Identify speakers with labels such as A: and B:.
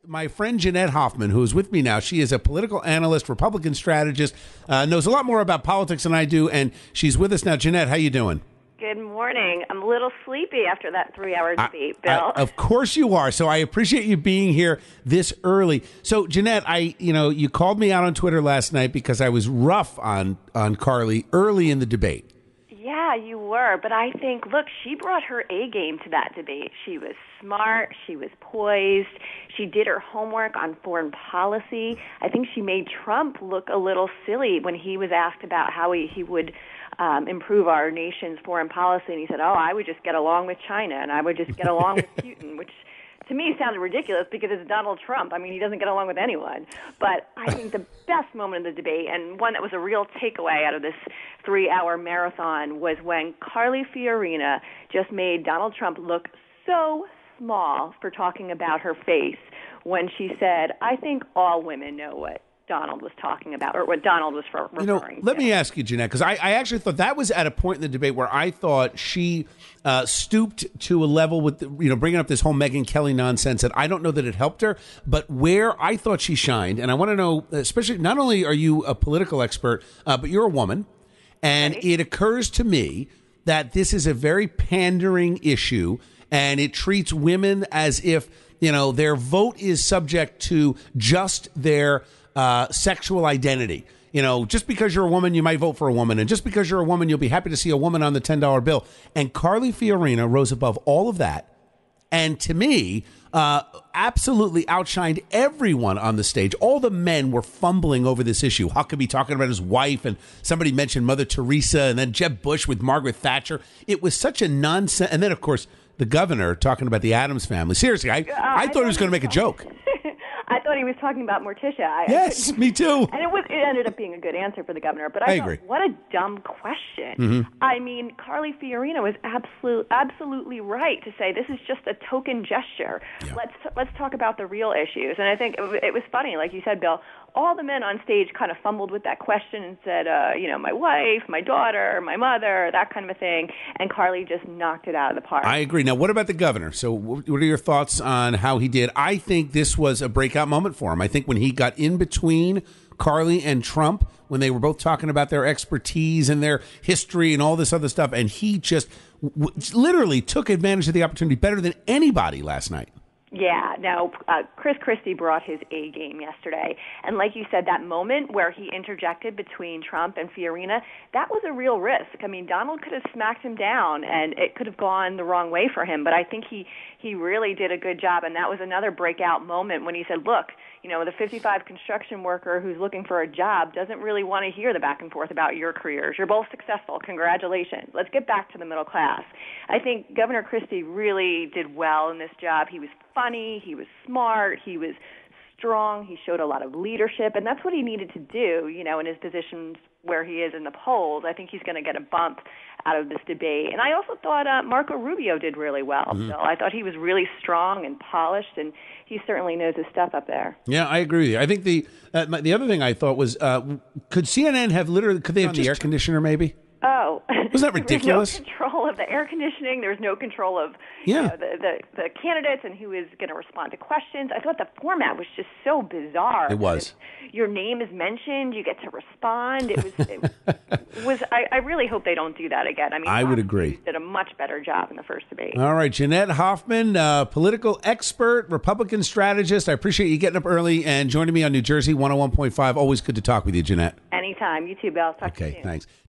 A: my friend Jeannette Hoffman, who is with me now. She is a political analyst, Republican strategist, knows a lot more about politics than I do, and she's with us now. Jeannette, how you doing?
B: Good morning. I'm a little sleepy after that 3-hour debate, Bill.
A: Of course you are. So I appreciate you being here this early. So Jeannette, you called me out on Twitter last night because I was rough on Carly early in the debate.
B: Yeah, you were. But I think, look, she brought her A game to that debate. She was smart. She was poised. She did her homework on foreign policy. I think she made Trump look a little silly when he was asked about how he would improve our nation's foreign policy. And he said, I would just get along with China and I would just get along with Putin, which to me sounded ridiculous because it's Donald Trump. I mean, he doesn't get along with anyone. But I think the best moment of the debate, and one that was a real takeaway out of this 3-hour marathon, was when Carly Fiorina just made Donald Trump look so small for talking about her face when she said, I think all women know what Donald was talking about, or what Donald was referring to.
A: Let me ask you, Jeannette, because I actually thought that was at a point in the debate where I thought she stooped to a level with, bringing up this whole Megyn Kelly nonsense that I don't know that it helped her, but where I thought she shined, and I want to know, especially, not only are you a political expert, but you're a woman, and
B: right.
A: It occurs to me that this is a very pandering issue, and it treats women as if, their vote is subject to just their sexual identity. Just because you're a woman, you might vote for a woman. And just because you're a woman, you'll be happy to see a woman on the $10 bill. And Carly Fiorina rose above all of that. And to me, absolutely outshined everyone on the stage. All the men were fumbling over this issue. Huckabee talking about his wife, and somebody mentioned Mother Teresa, and then Jeb Bush with Margaret Thatcher. It was such a nonsense. And then, of course, the governor talking about the Addams family. Seriously, I thought he was going to make a joke.
B: I thought he was talking about Morticia.
A: Yes, me too.
B: And it ended up being a good answer for the governor. But
A: I agree.
B: What a dumb question.
A: Mm-hmm.
B: I mean, Carly Fiorina was absolutely right to say this is just a token gesture.
A: Yeah.
B: Let's talk about the real issues. And I think it was funny, like you said, Bill. All the men on stage kind of fumbled with that question and said, my wife, my daughter, my mother, that kind of a thing. And Carly just knocked it out of the park.
A: I agree. Now, what about the governor? So what are your thoughts on how he did? I think this was a breakout moment for him. I think when he got in between Carly and Trump, when they were both talking about their expertise and their history and all this other stuff, and he just literally took advantage of the opportunity better than anybody last night.
B: Yeah, no, Chris Christie brought his A game yesterday. And like you said, that moment where he interjected between Trump and Fiorina, that was a real risk. I mean, Donald could have smacked him down, and it could have gone the wrong way for him. But I think he really did a good job, and that was another breakout moment when he said, look, the 55 construction worker who's looking for a job doesn't really want to hear the back and forth about your careers. You're both successful. Congratulations. Let's get back to the middle class. I think Governor Christie really did well in this job. He was funny. He was smart. He was strong. He showed a lot of leadership, and that's what he needed to do, in his positions where he is in the polls. I think he's going to get a bump out of this debate. And I also thought Marco Rubio did really well.
A: Mm-hmm.
B: So I thought he was really strong and polished, and he certainly knows his stuff up there.
A: Yeah, I agree with you. I think the other thing I thought was, could CNN have could they have the air conditioner maybe?
B: Oh.
A: Was that ridiculous?
B: There was no control of the air conditioning. There was no control of the candidates and who is going to respond to questions. I thought the format was just so bizarre.
A: It was.
B: If your name is mentioned, you get to respond. It was. I really hope they don't do that again. I mean,
A: I would agree.
B: Did a much better job in the first debate.
A: All right, Jeannette Hoffman, political expert, Republican strategist. I appreciate you getting up early and joining me on New Jersey 101.5. Always good to talk with you, Jeannette.
B: Anytime. You too, Bill. Talk to you soon.
A: Okay, thanks.